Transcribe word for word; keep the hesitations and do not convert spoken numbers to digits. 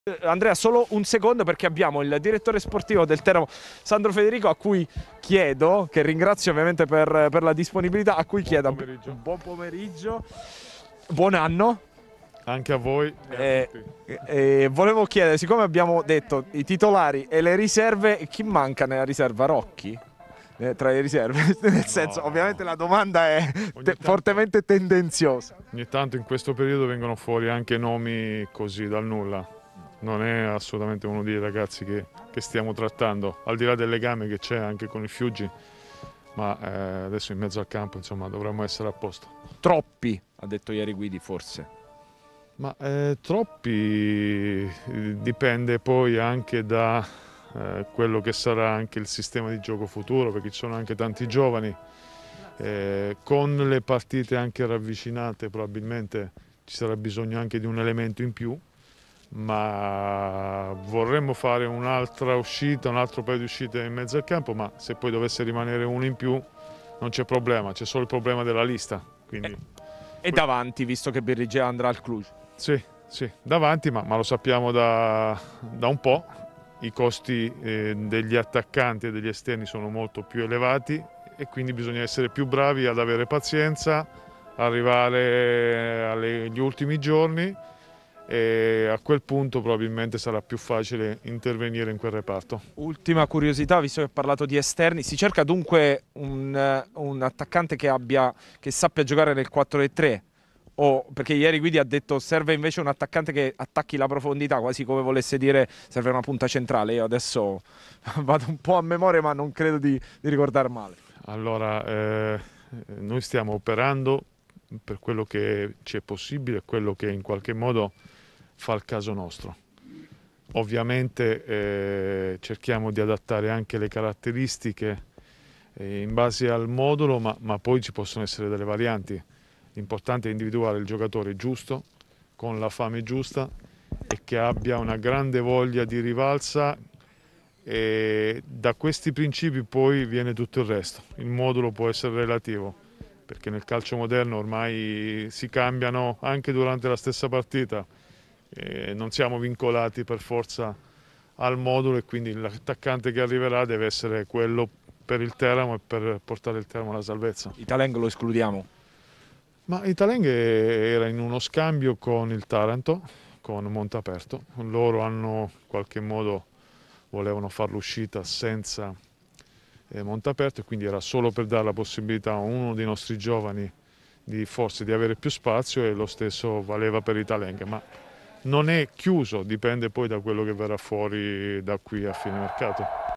Andrea, solo un secondo perché abbiamo il direttore sportivo del Teramo, Sandro Federico, a cui chiedo, che ringrazio ovviamente per, per la disponibilità, a cui chiedo Buon pomeriggio. buon pomeriggio, buon anno. Anche a voi e a Eh, tutti. eh, volevo chiedere, siccome abbiamo detto i titolari e le riserve, chi manca nella riserva? Rocchi? Eh, tra le riserve? Nel senso, ovviamente la domanda è te- tanto- fortemente tendenziosa. Ogni tanto in questo periodo vengono fuori anche nomi così dal nulla. Non è assolutamente uno dei ragazzi che, che stiamo trattando, al di là del legame che c'è anche con il Fiuggi, ma eh, adesso in mezzo al campo insomma dovremmo essere a posto. Troppi, ha detto ieri Guidi, forse. Ma eh, troppi eh, dipende poi anche da eh, quello che sarà anche il sistema di gioco futuro, perché ci sono anche tanti giovani. Eh, con le partite anche ravvicinate probabilmente ci sarà bisogno anche di un elemento in più, ma vorremmo fare un'altra uscita, un altro paio di uscite in mezzo al campo, ma se poi dovesse rimanere uno in più non c'è problema, c'è solo il problema della lista. Quindi... E davanti, visto che Birrigea andrà al Cluj. Sì, sì, davanti, ma, ma lo sappiamo da, da un po', i costi eh, degli attaccanti e degli esterni sono molto più elevati e quindi bisogna essere più bravi ad avere pazienza, arrivare agli ultimi giorni e a quel punto probabilmente sarà più facile intervenire in quel reparto. Ultima curiosità, visto che ho parlato di esterni, si cerca dunque un, eh, un attaccante che, abbia, che sappia giocare nel quattro tre tre? O perché ieri Guidi ha detto serve invece un attaccante che attacchi la profondità, quasi come volesse dire serve una punta centrale. Io adesso vado un po' a memoria, ma non credo di, di ricordare male. Allora, eh, noi stiamo operando per quello che ci è possibile e quello che in qualche modo fa il caso nostro. Ovviamente eh, cerchiamo di adattare anche le caratteristiche eh, in base al modulo, ma, ma poi ci possono essere delle varianti. L'importante è individuare il giocatore giusto, con la fame giusta e che abbia una grande voglia di rivalsa, e da questi principi poi viene tutto il resto. Il modulo può essere relativo, perché nel calcio moderno ormai si cambiano anche durante la stessa partita, e non siamo vincolati per forza al modulo e quindi l'attaccante che arriverà deve essere quello per il Teramo e per portare il Teramo alla salvezza. Italeng lo escludiamo. Ma Italeng era in uno scambio con il Taranto, con Montaperto. Loro hanno in qualche modo volevano fare l'uscita senza eh, Montaperto e quindi era solo per dare la possibilità a uno dei nostri giovani di forse di avere più spazio, e lo stesso valeva per Italeng. Ma non è chiuso, dipende poi da quello che verrà fuori da qui a fine mercato.